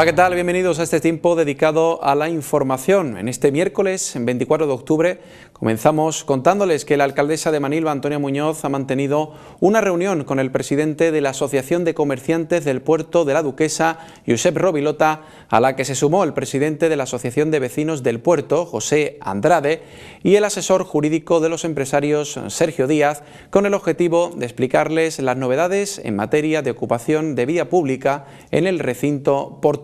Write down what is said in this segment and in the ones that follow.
Hola, ¿qué tal? Bienvenidos a este tiempo dedicado a la información. En este miércoles, 24 de octubre, comenzamos contándoles que la alcaldesa de Manilva, Antonia Muñoz, ha mantenido una reunión con el presidente de la Asociación de Comerciantes del Puerto de la Duquesa, Josep Rovilota, a la que se sumó el presidente de la Asociación de Vecinos del Puerto, José Andrade, y el asesor jurídico de los empresarios, Sergio Díaz, con el objetivo de explicarles las novedades en materia de ocupación de vía pública en el recinto portuario.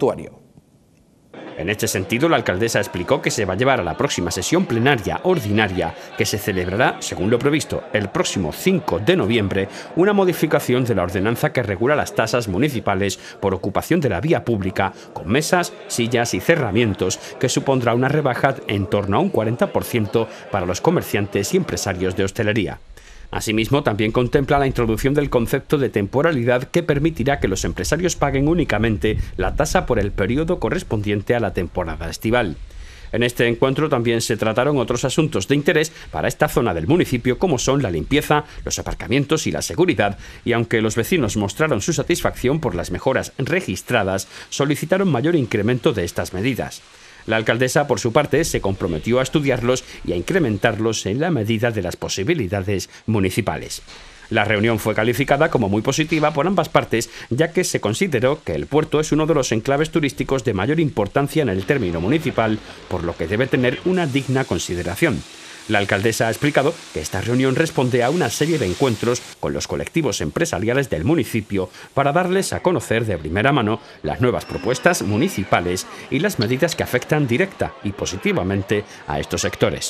En este sentido, la alcaldesa explicó que se va a llevar a la próxima sesión plenaria ordinaria, que se celebrará, según lo previsto, el próximo 5 de noviembre, una modificación de la ordenanza que regula las tasas municipales por ocupación de la vía pública, con mesas, sillas y cerramientos, que supondrá una rebaja en torno a un 40% para los comerciantes y empresarios de hostelería. Asimismo, también contempla la introducción del concepto de temporalidad que permitirá que los empresarios paguen únicamente la tasa por el periodo correspondiente a la temporada estival. En este encuentro también se trataron otros asuntos de interés para esta zona del municipio, como son la limpieza, los aparcamientos y la seguridad, y aunque los vecinos mostraron su satisfacción por las mejoras registradas, solicitaron mayor incremento de estas medidas. La alcaldesa, por su parte, se comprometió a estudiarlos y a incrementarlos en la medida de las posibilidades municipales. La reunión fue calificada como muy positiva por ambas partes, ya que se consideró que el puerto es uno de los enclaves turísticos de mayor importancia en el término municipal, por lo que debe tener una digna consideración. La alcaldesa ha explicado que esta reunión responde a una serie de encuentros con los colectivos empresariales del municipio para darles a conocer de primera mano las nuevas propuestas municipales y las medidas que afectan directa y positivamente a estos sectores.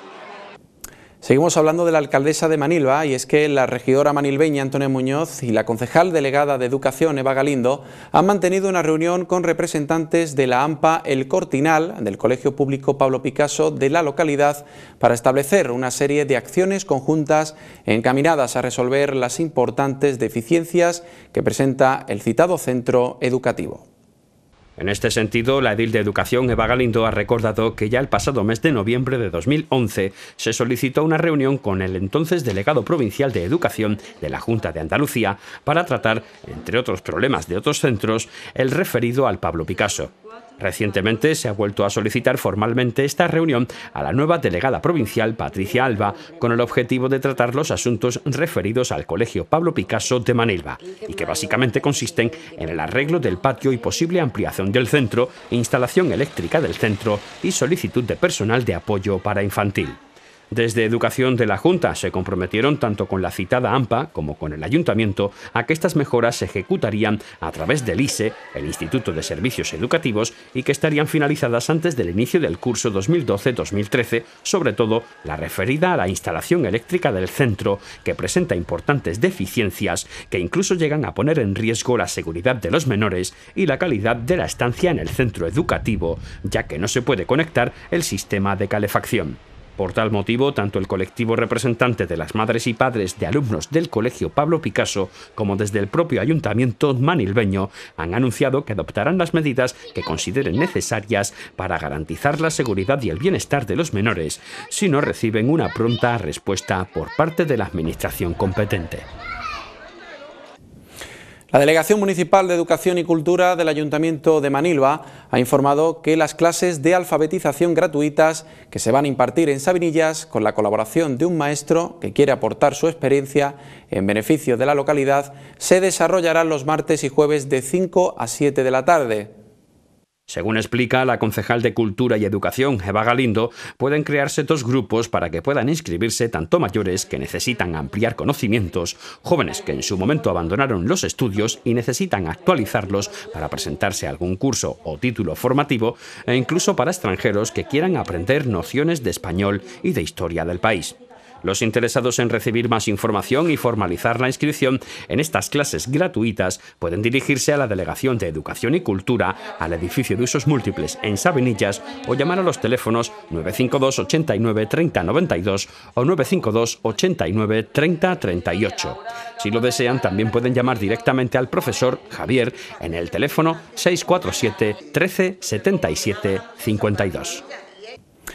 Seguimos hablando de la alcaldesa de Manilva, y es que la regidora manilveña Antonia Muñoz y la concejal delegada de Educación Eva Galindo han mantenido una reunión con representantes de la AMPA El Cortinal, del Colegio Público Pablo Picasso de la localidad, para establecer una serie de acciones conjuntas encaminadas a resolver las importantes deficiencias que presenta el citado centro educativo. En este sentido, la edil de Educación, Eva Galindo, ha recordado que ya el pasado mes de noviembre de 2011 se solicitó una reunión con el entonces delegado provincial de Educación de la Junta de Andalucía para tratar, entre otros problemas de otros centros, el referido al Pablo Picasso. Recientemente se ha vuelto a solicitar formalmente esta reunión a la nueva delegada provincial, Patricia Alba, con el objetivo de tratar los asuntos referidos al Colegio Pablo Picasso de Manilva, y que básicamente consisten en el arreglo del patio y posible ampliación del centro, instalación eléctrica del centro y solicitud de personal de apoyo para infantil. Desde Educación de la Junta se comprometieron tanto con la citada AMPA como con el Ayuntamiento a que estas mejoras se ejecutarían a través del ISE, el Instituto de Servicios Educativos, y que estarían finalizadas antes del inicio del curso 2012-2013, sobre todo la referida a la instalación eléctrica del centro, que presenta importantes deficiencias que incluso llegan a poner en riesgo la seguridad de los menores y la calidad de la estancia en el centro educativo, ya que no se puede conectar el sistema de calefacción. Por tal motivo, tanto el colectivo representante de las madres y padres de alumnos del Colegio Pablo Picasso como desde el propio ayuntamiento manilveño han anunciado que adoptarán las medidas que consideren necesarias para garantizar la seguridad y el bienestar de los menores si no reciben una pronta respuesta por parte de la administración competente. La Delegación Municipal de Educación y Cultura del Ayuntamiento de Manilva ha informado que las clases de alfabetización gratuitas que se van a impartir en Sabinillas, con la colaboración de un maestro que quiere aportar su experiencia en beneficio de la localidad, se desarrollarán los martes y jueves de 5 a 7 de la tarde. Según explica la concejal de Cultura y Educación, Eva Galindo, pueden crearse dos grupos para que puedan inscribirse tanto mayores que necesitan ampliar conocimientos, jóvenes que en su momento abandonaron los estudios y necesitan actualizarlos para presentarse a algún curso o título formativo, e incluso para extranjeros que quieran aprender nociones de español y de historia del país. Los interesados en recibir más información y formalizar la inscripción en estas clases gratuitas pueden dirigirse a la Delegación de Educación y Cultura, al edificio de usos múltiples en Sabinillas, o llamar a los teléfonos 952 89 30 92 o 952 89 30 38. Si lo desean, también pueden llamar directamente al profesor Javier en el teléfono 647 13 77 52.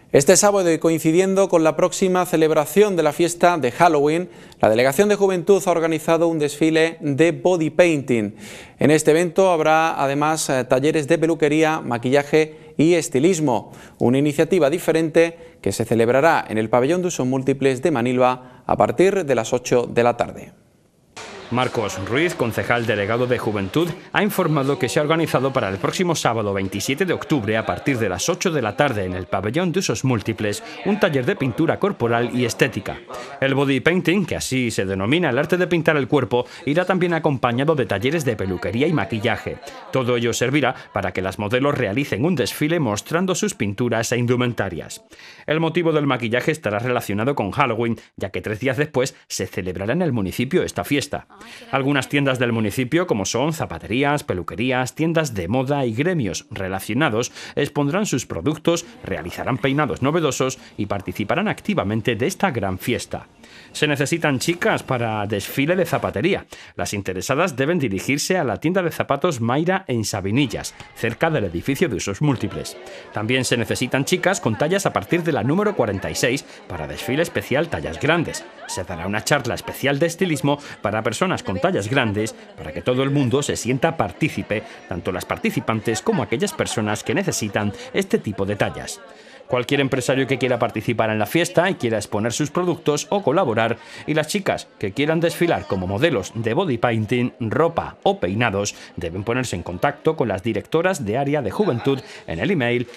Este sábado, y coincidiendo con la próxima celebración de la fiesta de Halloween, la Delegación de Juventud ha organizado un desfile de body painting. En este evento habrá además talleres de peluquería, maquillaje y estilismo, una iniciativa diferente que se celebrará en el Pabellón de Usos Múltiples de Manilva a partir de las 8 de la tarde. Marcos Ruiz, concejal delegado de Juventud, ha informado que se ha organizado para el próximo sábado 27 de octubre a partir de las 8 de la tarde en el Pabellón de Usos Múltiples un taller de pintura corporal y estética. El body painting, que así se denomina el arte de pintar el cuerpo, irá también acompañado de talleres de peluquería y maquillaje. Todo ello servirá para que las modelos realicen un desfile mostrando sus pinturas e indumentarias. El motivo del maquillaje estará relacionado con Halloween, ya que 3 días después se celebrará en el municipio esta fiesta. Algunas tiendas del municipio, como son zapaterías, peluquerías, tiendas de moda y gremios relacionados, expondrán sus productos, realizarán peinados novedosos y participarán activamente de esta gran fiesta. Se necesitan chicas para desfile de zapatería. Las interesadas deben dirigirse a la tienda de zapatos Mayra en Sabinillas, cerca del edificio de Usos Múltiples. También se necesitan chicas con tallas a partir de la número 46 para desfile especial tallas grandes. Se dará una charla especial de estilismo para personas con tallas grandes para que todo el mundo se sienta partícipe, tanto las participantes como aquellas personas que necesitan este tipo de tallas. Cualquier empresario que quiera participar en la fiesta y quiera exponer sus productos o colaborar, y las chicas que quieran desfilar como modelos de body painting, ropa o peinados, deben ponerse en contacto con las directoras de área de Juventud en el email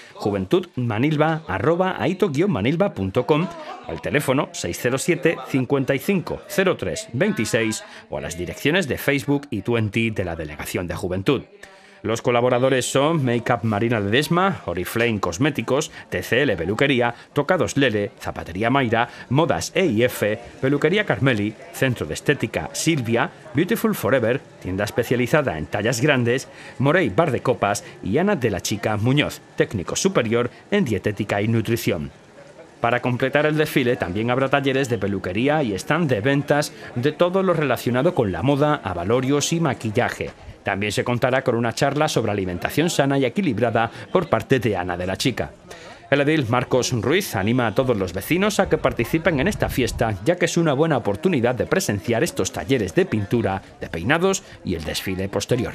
juventudmanilva@aito-manilva.com, al teléfono 607 55 03 26 o a las direcciones de Facebook y Twenty de la Delegación de Juventud. Los colaboradores son Makeup Marina Ledesma, Oriflame Cosméticos, TCL Peluquería, Tocados Lele, Zapatería Mayra, Modas EIF, Peluquería Carmeli, Centro de Estética Silvia, Beautiful Forever, tienda especializada en tallas grandes, Morey Bar de Copas y Ana de la Chica Muñoz, técnico superior en dietética y nutrición. Para completar el desfile también habrá talleres de peluquería y stand de ventas de todo lo relacionado con la moda, abalorios y maquillaje. También se contará con una charla sobre alimentación sana y equilibrada por parte de Ana de la Chica. El edil Marcos Ruiz anima a todos los vecinos a que participen en esta fiesta, ya que es una buena oportunidad de presenciar estos talleres de pintura, de peinados y el desfile posterior.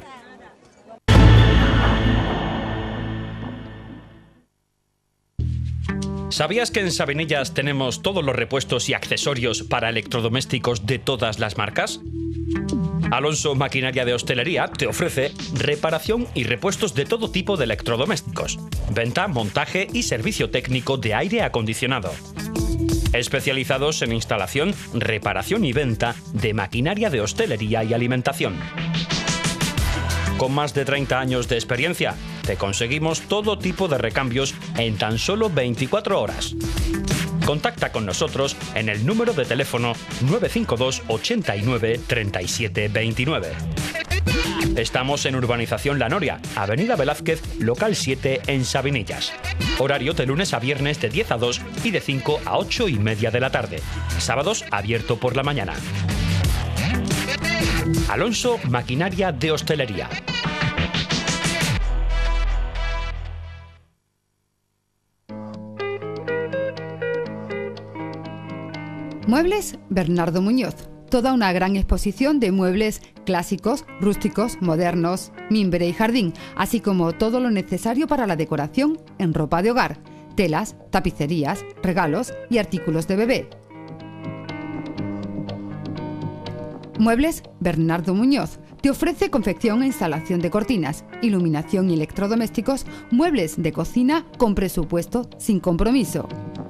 ¿Sabías que en Sabinillas tenemos todos los repuestos y accesorios para electrodomésticos de todas las marcas? Alonso Maquinaria de Hostelería te ofrece reparación y repuestos de todo tipo de electrodomésticos, venta, montaje y servicio técnico de aire acondicionado. Especializados en instalación, reparación y venta de maquinaria de hostelería y alimentación. Con más de 30 años de experiencia, te conseguimos todo tipo de recambios en tan solo 24 horas. Contacta con nosotros en el número de teléfono 952 89 37 29. Estamos en Urbanización La Noria, Avenida Velázquez, local 7 en Sabinillas. Horario de lunes a viernes de 10 a 2 y de 5 a 8 y media de la tarde. Sábados abierto por la mañana. Alonso Maquinaria de Hostelería. Muebles Bernardo Muñoz. Toda una gran exposición de muebles clásicos, rústicos, modernos, mimbre y jardín, así como todo lo necesario para la decoración en ropa de hogar, telas, tapicerías, regalos y artículos de bebé. Muebles Bernardo Muñoz te ofrece confección e instalación de cortinas, iluminación y electrodomésticos, muebles de cocina con presupuesto sin compromiso.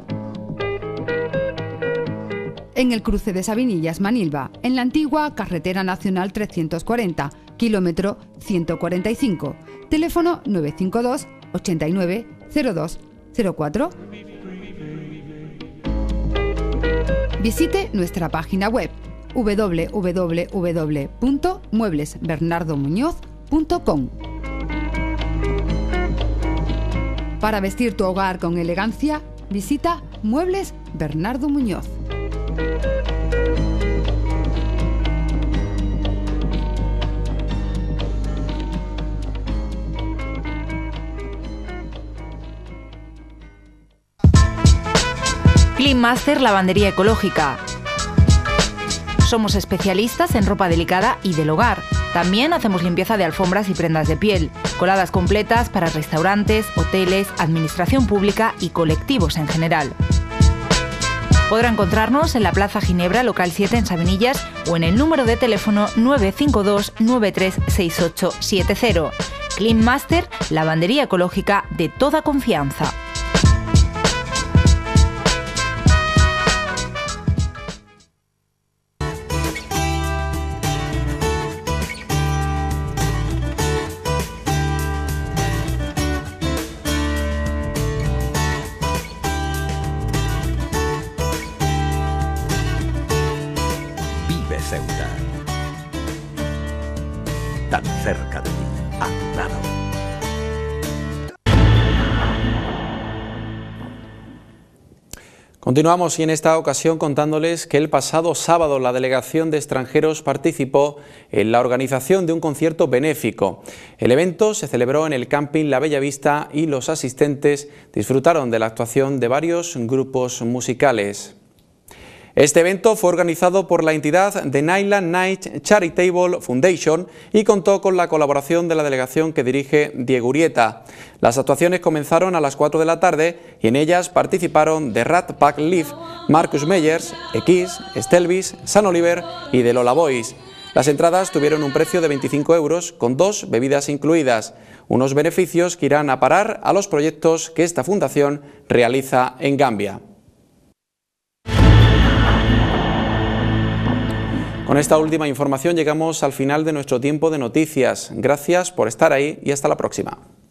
En el cruce de Sabinillas, Manilva, en la antigua Carretera Nacional 340, kilómetro 145, teléfono 952 89 02 04. Visite nuestra página web www.mueblesbernardomuñoz.com. Para vestir tu hogar con elegancia, visita Muebles Bernardo Muñoz. Clean Master Lavandería Ecológica. Somos especialistas en ropa delicada y del hogar. También hacemos limpieza de alfombras y prendas de piel, coladas completas para restaurantes, hoteles, administración pública y colectivos en general. Podrá encontrarnos en la Plaza Ginebra, local 7 en Sabinillas o en el número de teléfono 952 936870. Clean Master, lavandería ecológica de toda confianza. Ceuta. Tan cerca de ti, a tu lado. Continuamos y en esta ocasión contándoles que el pasado sábado la delegación de extranjeros participó en la organización de un concierto benéfico. El evento se celebró en el camping La Bella Vista y los asistentes disfrutaron de la actuación de varios grupos musicales. Este evento fue organizado por la entidad The Nyland Night Charitable Foundation y contó con la colaboración de la delegación que dirige Diego Urieta. Las actuaciones comenzaron a las 4 de la tarde y en ellas participaron The Rat Pack Live, Marcus Meyers, X, Stelvis, San Oliver y The Lola Boys. Las entradas tuvieron un precio de 25 euros con 2 bebidas incluidas, unos beneficios que irán a parar a los proyectos que esta fundación realiza en Gambia. Con esta última información llegamos al final de nuestro tiempo de noticias. Gracias por estar ahí y hasta la próxima.